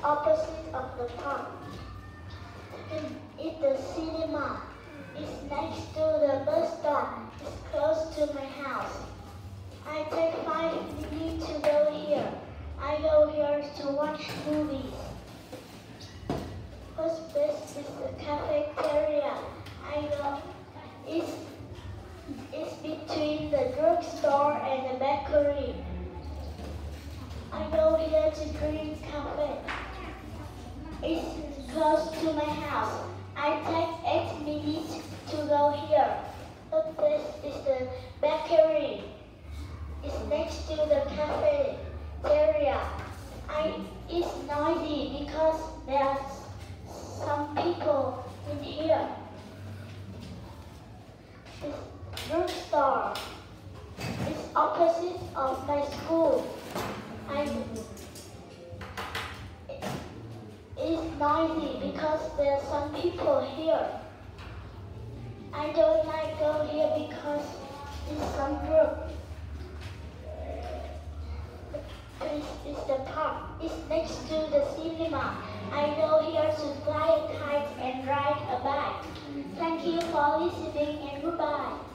opposite of the park. It's the cinema. It's next to the bus stop. It's close to my house. I take 5 minutes to go here. I go here to watch movies. First place is the cafeteria. I go. It's between the drugstore and the bakery. I go here to drink coffee. It's close to my house. I take 8 minutes to go here. Third place is the bakery. It's next to the cafeteria. It's noisy because there's some people in here. It's drugstore. It's opposite of my school. It's noisy because there's some people here. I don't like go here because it's some group. This is the park. It's next to the cinema. I go here to fly a kite and ride a bike. Thank you for listening and goodbye.